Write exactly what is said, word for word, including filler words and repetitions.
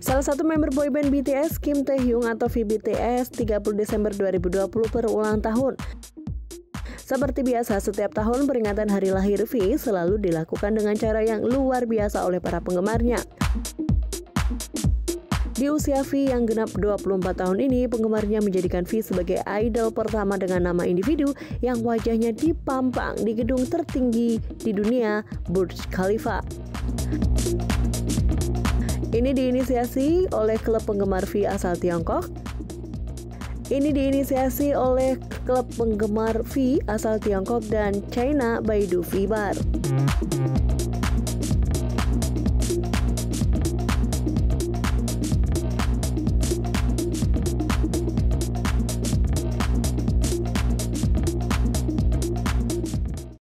Salah satu member boyband B T S, Kim Taehyung atau V B T S, tiga puluh Desember dua ribu dua puluh berulang tahun. Seperti biasa, setiap tahun peringatan hari lahir V selalu dilakukan dengan cara yang luar biasa oleh para penggemarnya. Di usia V yang genap dua puluh empat tahun ini, penggemarnya menjadikan V sebagai idol pertama dengan nama individu yang wajahnya dipampang di gedung tertinggi di dunia, Burj Khalifa. Ini diinisiasi oleh klub penggemar V asal Tiongkok. Ini diinisiasi oleh klub penggemar V asal Tiongkok dan China Baidu V Bar.